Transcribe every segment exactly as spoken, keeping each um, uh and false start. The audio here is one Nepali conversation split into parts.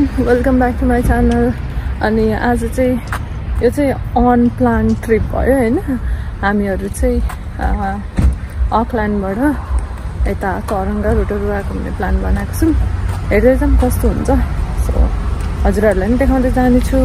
Welcome back to my channel. अनि आज चाहिँ यो चाहिँ अनप्लान ट्रिप भयो हैन। हामीहरू चाहिँ aucklandबाट यता तोरङ्गा रोटोरुवा घुम्ने प्लान बनाएको छौँ। हेर्दै जाऊँ कस्तो हुन्छ। सो हजुरहरूलाई पनि देखाउँदै जानेछु।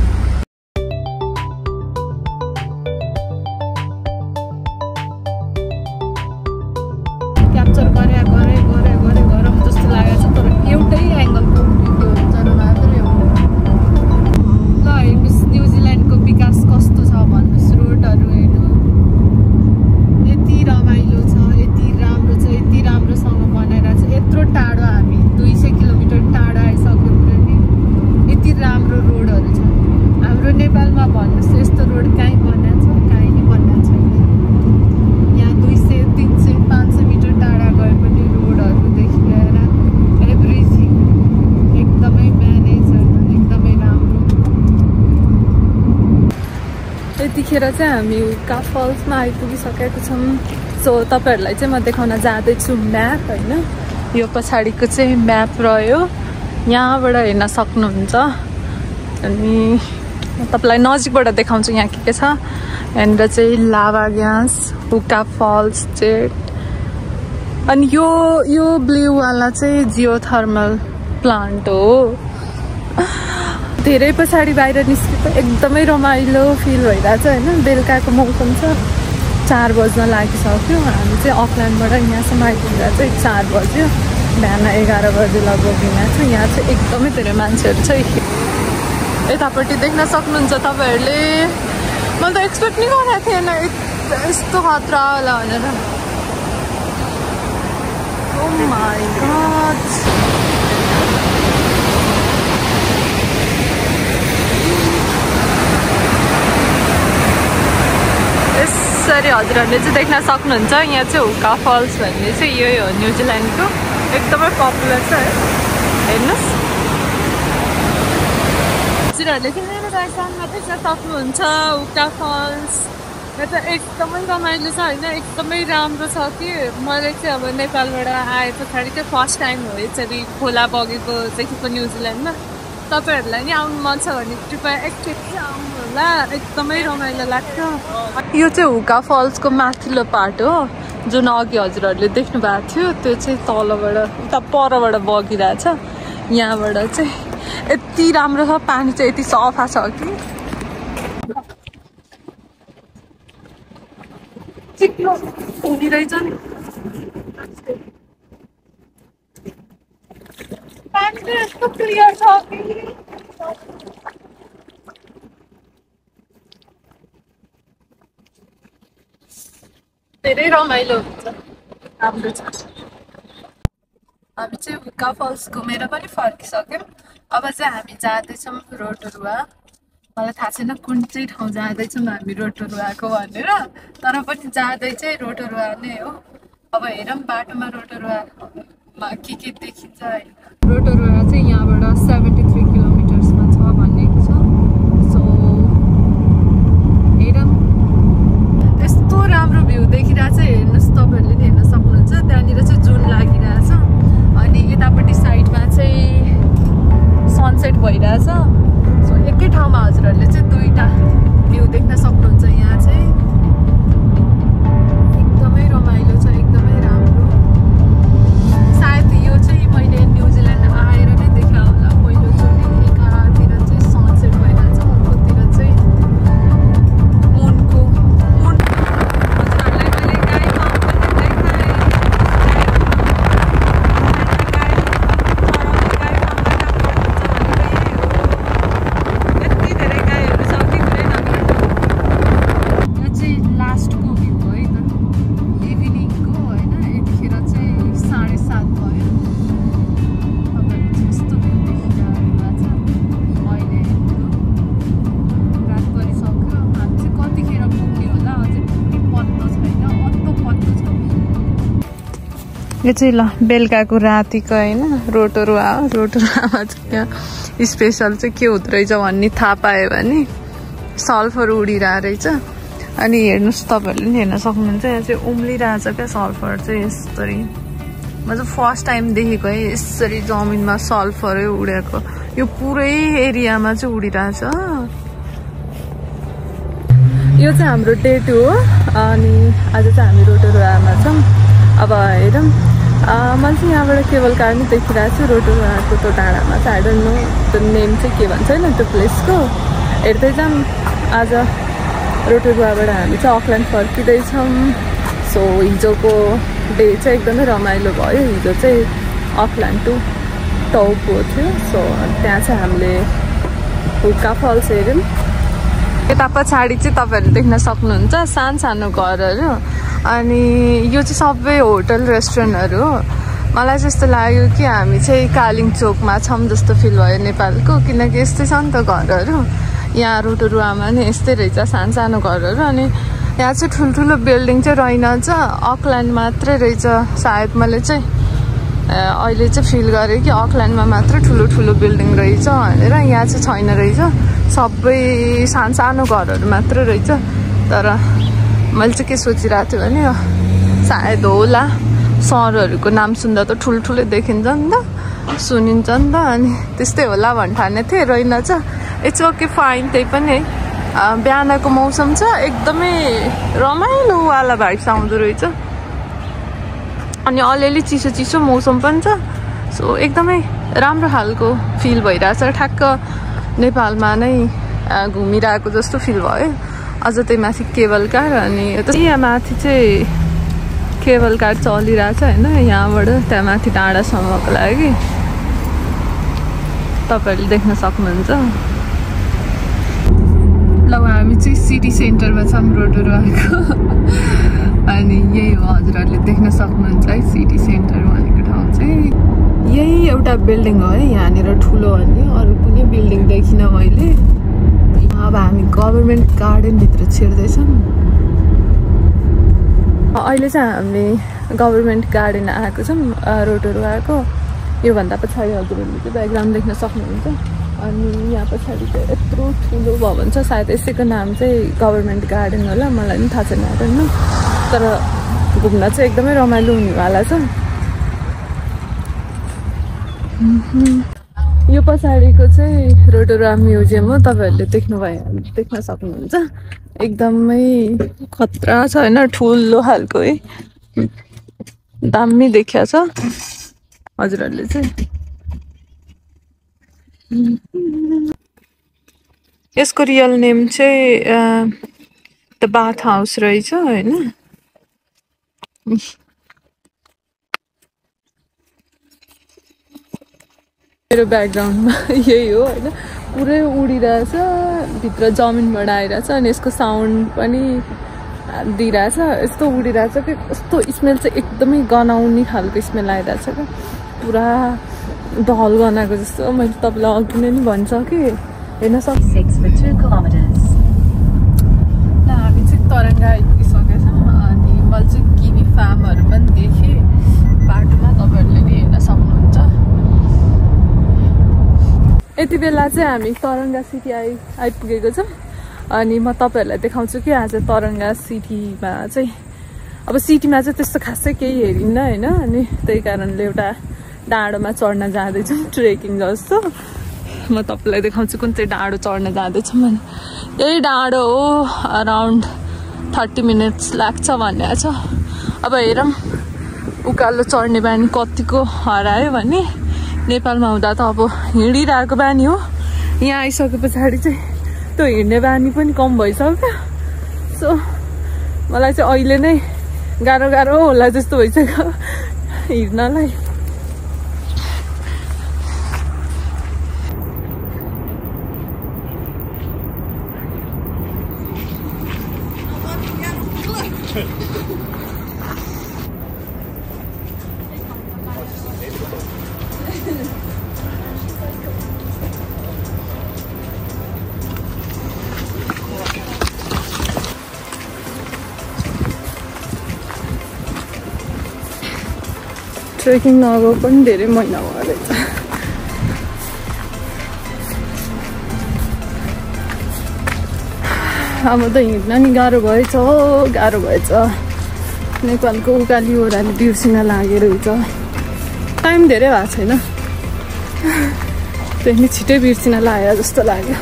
क्याप्चर गरे गरे गरे गरे गरम जस्तो लागेको छ, तर एउटै एङ्गलको भिडियो हुन्छ र मात्रै हो। ल हेर्नुहोस् न्युजिल्यान्डको विकास कस्तो छ भन्नुहोस्। रोडहरू हेर्नु, यति रमाइलो छ, यति राम्रो छ, यति राम्रोसँग बनाइरहेको छ। यत्रो टाढो हामी दुई सय किलोमिटर टाढा आइसक्यो नि, यति राम्रो रोडहरू छ। हाम्रो नेपालमा भन्नुहोस् यस्तो रोड कहीँ बनाएको छ? कहीँ नि बनाएको छैन। यहाँ दुई सय तिन सय पाँच सय मिटर टाढा गए पनि रोडहरूदेखि लिएर एभ्रिथिङ एकदमै म्यानेज होइन, एकदमै राम्रो। यतिखेर चाहिँ हामी हुक्का फल्समा आइपुगिसकेको छौँ। सो तपाईँहरूलाई चाहिँ म देखाउन जाँदैछु म्याप होइन। यो पछाडिको चाहिँ म्याप रह्यो, यहाँबाट हेर्न सक्नुहुन्छ। अनि तपाईँलाई नजिकबाट देखाउँछु यहाँ के के छ। यहाँनिर चाहिँ lava gas, Huka Falls jet, अनि यो यो ब्लूवाला चाहिँ जियोथर्मल प्लान्ट हो। धेरै पछाडि बाहिर निस्केको एकदमै रमाइलो फिल भइरहेछ होइन। बेलुकाको मौसम छ, चार बज्न लागिसक्यो। हामी चाहिँ अकल्यान्डबाट यहाँसम्म आइपुग्दा चाहिँ चार बज्यो। बिहान एघार बजी लगभग यहाँ छ। यहाँ चाहिँ एकदमै धेरै मान्छेहरू छ। यतापट्टि देख्न सक्नुहुन्छ तपाईँहरूले। मैले त एक्सपेक्ट नै गरेको थिएन यस्तो खतरा होला भनेर। Oh my God! यसरी हजुरहरूले चाहिँ देख्न सक्नुहुन्छ। यहाँ चाहिँ हुक्का फल्स भन्ने चाहिँ यही हो, न्युजिल्यान्डको एकदमै पपुलर छ है। हेर्नुहोस् हजुरहरूले चाहिँ मेरो राइटमा देख्न सक्नुहुन्छ हुक्का फल्स। यो त एकदमै रमाइलो छ होइन, एकदमै राम्रो छ कि मैले चाहिँ अब नेपालबाट आए पछाडि चाहिँ फर्स्ट टाइम हो यसरी खोला बगेको देखेको न्युजिल्यान्डमा। तपाईँहरूलाई नि आउनु मन छ भने कृपया एकचोटि आउनु होला, एकदमै रमाइलो लाग्छ। यो चाहिँ हुक्का फल्सको माथिल्लो पार्ट हो, जुन अघि हजुरहरूले देख्नु भएको थियो। त्यो चाहिँ तलबाट उता परबाट बगिरहेछ। यहाँबाट चाहिँ यति राम्रो छ, पानी चाहिँ यति सफा छ कि चिक्लो हुने रहेछ नि। पानी चाहिँ यस्तो क्लियर छ कि धेरै रमाइलो हुन्छ, राम्रो छ। हामी चाहिँ हुक्का फल्स घुमेर पनि फर्किसक्यौँ। अब चाहिँ हामी जाँदैछौँ रोटोरुवा। मलाई थाहा छैन कुन चाहिँ ठाउँ जाँदैछौँ हामी रोटोरुवाको भनेर, तर पनि जाँदै चाहिँ रोटोरुवा नै हो। अब हेरौँ बाटोमा रोटोरुवामा के के देखिन्छ होइन। रोटोरुवा चाहिँ यहाँबाट सेभेन्टी थ्री किलोमिटर्समा छ भनेको छ। सो हेरौँ, यस्तो राम्रो भ्यू देखिरहेछ। हेर्नुहोस् तपाईँहरूले नि हेर्न सक्नुहुन्छ। त्यहाँनिर चाहिँ जुन लागिरहेछ, अनि यतापट्टि साइडमा चाहिँ सनसेट भइरहेछ। सो एकै ठाउँमा हजुरहरूले चाहिँ दुईवटा भ्यू देख्न सक्नुहुन्छ। यहाँ चाहिँ एकदमै रमाइलो छ, एकदमै राम्रो। सायद यो चाहिँ मैले न्युजिल्यान्ड आएर नै देखाएँ होला पहिलोचोटि। एकातिर चाहिँ सनसेट भइरहेछ, अर्कोतिर चाहिँ मुनको मुन। हजुरहरूलाई मैले गाईमा पनि देखाएँ। यो चाहिँ ल बेलुकाको रातिको होइन रोटोरुवा हो। रोटोरुवामा चाहिँ यहाँ स्पेसल चाहिँ के हुँदो रहेछ भन्ने थाहा पायो भने सल्फर उडिरहेको रहेछ। अनि हेर्नुहोस् तपाईँहरूले पनि हेर्न सक्नुहुन्छ। यहाँ चाहिँ उम्लिरहेछ क्या सल्फर चाहिँ यसरी। म चाहिँ फर्स्ट टाइम देखेको है यसरी जमिनमा सल्फरै उडेको। यो पुरै एरियामा चाहिँ उडिरहेछ। यो चाहिँ हाम्रो डे टू हो अनि आज चाहिँ हामी रोटोरुआमा छौँ। अब हेरौँ मैले चाहिँ यहाँबाट केबल कार नै देखिरहेको छु रोटोरुआको त्यो डाँडामा चाहिँ। आई डोन्ट नो त्यो नेम चाहिँ के भन्छ होइन त्यो प्लेसको। हेर्दै जाऊँ। आज रोटोरुआबाट हामी चाहिँ अकल्यान्ड फर्किँदैछौँ। सो हिजोको डे चाहिँ एकदमै रमाइलो भयो। हिजो चाहिँ अकल्यान्ड टु टाउपो थियो। सो त्यहाँ चाहिँ हामीले हुक्का फल्स हेऱ्यौँ। यता पछाडि चाहिँ तपाईँहरूले देख्न सक्नुहुन्छ सानो सानो घरहरू अनि यो चाहिँ सबै होटल रेस्टुरेन्टहरू हो। मलाई चाहिँ यस्तो लाग्यो कि हामी चाहिँ कालिम्पोङमा छौँ जस्तो फिल भयो नेपालको, किनकि यस्तै छ नि त घरहरू। यहाँ रोटोरुआमा नि यस्तै रहेछ सानो सानो घरहरू। अनि यहाँ चाहिँ ठुल्ठुलो बिल्डिङ चाहिँ रहेनछ, अकल्यान्ड मात्रै रहेछ सायद। मैले चाहिँ अहिले चाहिँ फिल गरेँ कि अकल्यान्डमा मात्रै ठुलो ठुलो बिल्डिङ रहेछ भनेर। यहाँ चाहिँ छैन रहेछ, सबै सानो सानो घरहरू मात्रै रहेछ। तर मैले चाहिँ के सोचिरहेको थिएँ भने सायद होला सहरहरूको नाम सुन्दा त ठुल्ठुलै देखिन्छ नि त, सुनिन्छ नि त, अनि त्यस्तै होला भन्ने ठाने थिएँ। रहेनछ। It's okay fine. त्यही पनि है बिहानको मौसम छ एकदमै रमाइलोवाला भाइब्स आउँदो रहेछ। अनि अलिअलि चिसो चिसो मौसम पनि छ। सो एकदमै राम्रो खालको फिल भइरहेछ। ठ्याक्क नेपालमा नै घुमिरहेको जस्तो फिल भयो। अझ त्यही माथि केबल कार अनि यहाँ माथि चाहिँ केबल कार चलिरहेछ होइन, यहाँबाट त्यहाँ माथि डाँडासम्मको लागि। तपाईँहरूले देख्न सक्नुहुन्छ। ल हामी चाहिँ सिटी सेन्टरमा छौँ रोटोरुआको अनि यही हो हजुरहरूले देख्न सक्नुहुन्छ है सिटी सेन्टर भनेको ठाउँ चाहिँ। यही एउटा बिल्डिङ हो है यहाँनिर ठुलो भन्ने, अरू कुनै बिल्डिङ देखिनँ मैले। अब हामी गभर्मेन्ट गार्डनभित्र छिर्दैछौँ। अहिले चाहिँ हामी गभर्मेन्ट गार्डन आएको छौँ रोटोरुआको। योभन्दा पछाडि हजुरहरूले चाहिँ ब्याकग्राउन्ड देख्न सक्नुहुन्छ। अनि यहाँ पछाडि चाहिँ यत्रो ठुलो भवन छ, सायद यसैको नाम चाहिँ गभर्मेन्ट गार्डन होला, मलाई पनि थाहा छैन हेर्नु। तर घुम्न चाहिँ एकदमै रमाइलो हुनेवाला छ। यो पछाडिको चाहिँ रोटोरुआ म्युजियम हो। तपाईँहरूले देख्नुभयो देख्न सक्नुहुन्छ। एकदमै खतरा छ होइन, ठुलो खालको है, दामी देखिया छ हजुरहरूले चाहिँ। यसको रियल नेम चाहिँ द बाथ हाउस रहेछ होइन। मेरो ब्याकग्राउन्डमा यही हो होइन, पुरै उडिरहेछ, भित्र जमिनबाट आइरहेछ अनि यसको साउन्ड पनि दिइरहेछ। यस्तो उडिरहेछ कि यस्तो स्मेल चाहिँ एकदमै गनाउने खालको स्मेल आइरहेछ क्या, पुरा दहल गनाएको जस्तो। मैले तपाईँलाई अघि नै भनिसकेँ हेर्न सक्छु। ल हामी चाहिँ तरङ्गा आइपुगिसकेका छौँ अनि मैले चाहिँ किवी फार्महरू पनि देखेँ बाटोमा, तपाईँहरूले नि हेर्न सक्नुहुन्छ। यति बेला चाहिँ हामी तरङ्गा सिटी आइ आइपुगेको छौँ अनि म तपाईँहरूलाई देखाउँछु कि आज तरङ्गा सिटीमा चाहिँ अब सिटीमा चाहिँ त्यस्तो खासै केही हेरिन्न होइन। अनि त्यही कारणले एउटा डाँडोमा चढ्न जाँदैछौँ ट्रेकिङ जस्तो। म तपाईँलाई देखाउँछु कुन चाहिँ डाँडो चढ्न जाँदैछौँ भने। यही डाँडो हो, अराउन्ड थर्टी मिनट्स लाग्छ भन्ने छ। अब हेरौँ उकालो चढ्ने बानी कतिको हरायो भने। नेपालमा हुँदा त अब हिँडिरहेको बानी हो, यहाँ आइसके पछाडि चाहिँ त्यो हिँड्ने बानी पनि कम भइसक्यो। सो मलाई चाहिँ अहिले नै गाह्रो गाह्रो होला जस्तो भइसक्यो हिँड्नलाई। ट्रेकिङ नगएको पनि धेरै महिना भयो रहेछ। अब त हिँड्न नि गाह्रो भएछ हो, गाह्रो भएछ। नेपालको उकाली ओह्राली बिर्सिन लागेर हुन्छ। टाइम धेरै भएको छैन, त्यही छिटै बिर्सिन लाग्यो जस्तो लाग्यो।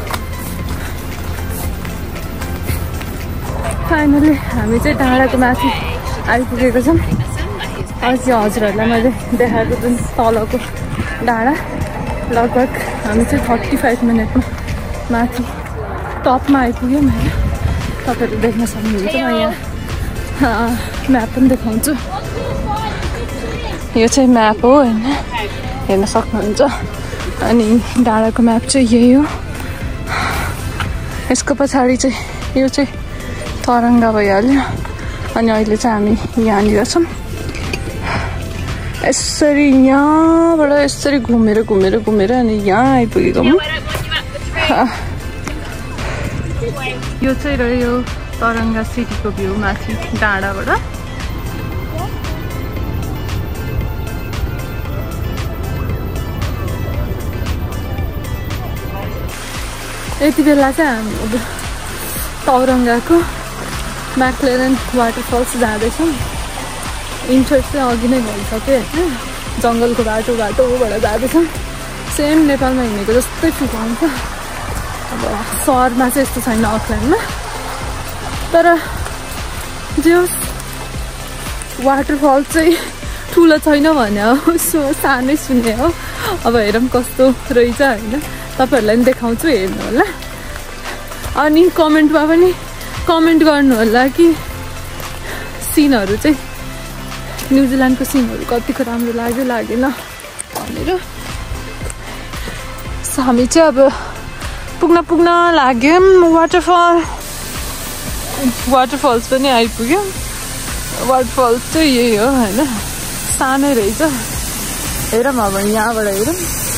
फाइनली हामी चाहिँ डाँडाको माथि आइपुगेको छौँ। अझै हजुरहरूलाई मैले देखाएको जुन तलको डाँडा लगभग हामी चाहिँ थर्टी फाइभ मिनटमा माथि टपमा आइपुग्यौँ होइन। तपाईँहरू देख्न सक्नुहुन्छ। म यहाँ म्याप पनि देखाउँछु। यो चाहिँ म्याप हो होइन, हेर्न सक्नुहुन्छ। अनि डाँडाको म्याप चाहिँ यही हो। यसको पछाडि चाहिँ यो चाहिँ तरङ्गा भइहाल्यो। अनि अहिले चाहिँ हामी यहाँनिर छौँ। यसरी यहाँबाट यसरी घुमेर घुमेर घुमेर अनि यहाँ आइपुगेको म। यो चाहिँ रह्यो तरङ्गा सिटीको भ्यू माथि डाँडाबाट। यति बेला चाहिँ हामी अब तौरङ्गाको म्याक्लेरन वाटरफल्स जाँदैछौँ। इन्ट्रो चाहिँ अघि नै भइसक्यो होइन। जङ्गलको बाटो बाटोबाट जाँदैछौँ। सेम नेपालमा हिँडेको जस्तै फिल आउँछ। अब सहरमा चाहिँ यस्तो छैन aucklandमा, तर जो वाटरफल चाहिँ ठुलो छैन भने हो, सानै सुने हो। अब हेरौँ कस्तो रहेछ होइन। तपाईँहरूलाई पनि देखाउँछु, हेर्नु होला। अनि कमेन्टमा पनि कमेन्ट गर्नु होला कि सिनहरू चाहिँ न्युजिल्यान्डको सिनहरू कतिको राम्रो लाग्यो लागेन भनेर। हामी चाहिँ अब पुग्न पुग्न लाग्यौँ। वाटरफल वाटरफल्स पनि आइपुग्यौँ। वाटरफल्स चाहिँ यही हो होइन, सानै रहेछ। हेरौँ अब यहाँबाट हेरौँ।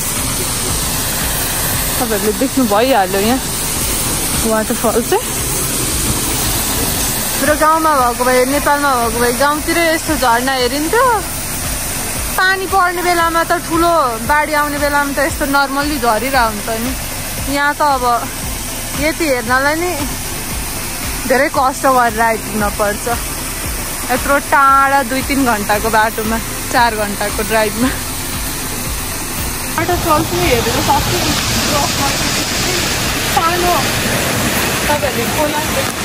तपाईँहरूले देख्नु भइहाल्यो यहाँ वाटरफल चाहिँ। र गाउँमा भएको भए, नेपालमा भएको भए गाउँतिर यस्तो झर्ना हेरिन्थ्यो। पानी पर्ने बेलामा त ठुलो बाढी आउने बेलामा त यस्तो नर्मल्ली झरिरहेको हुन्छ नि। यहाँ त अब यति हेर्नलाई नि धेरै कष्ट गरेर आइपुग्न पर्छ। यत्रो टाढा दुई तिन घन्टाको बाटोमा, चार घन्टाको ड्राइभमा। वाटरफल पनि हेरेर सक्यो। सानो तपाईँहरूले खोला